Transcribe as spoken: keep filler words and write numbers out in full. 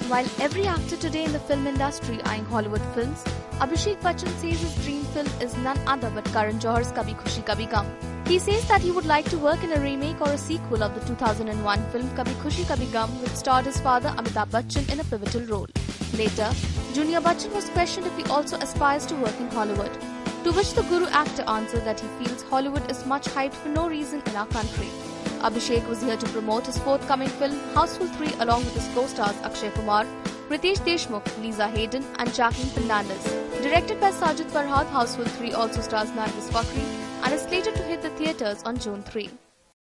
While every actor today in the film industry eyeing Hollywood films, Abhishek Bachchan says his dream film is none other but Karan Johar's Kabhi Khushi Kabhie Gham. He says that he would like to work in a remake or a sequel of the two thousand one film Kabhi Khushi Kabhie Gham, which starred his father Amitabh Bachchan in a pivotal role. Later, Junior Bachchan was questioned if he also aspires to work in Hollywood, to which the Guru actor answered that he feels Hollywood is much hyped for no reason in our country. Abhishek was here to promote his forthcoming film Houseful three along with his co-stars Akshay Kumar, Ritesh Deshmukh, Lisa Hayden and Jacqueline Fernandez. Directed by Sajid-farhad, Houseful three also stars Nargis Fakhri and is slated to hit the theatres on June third.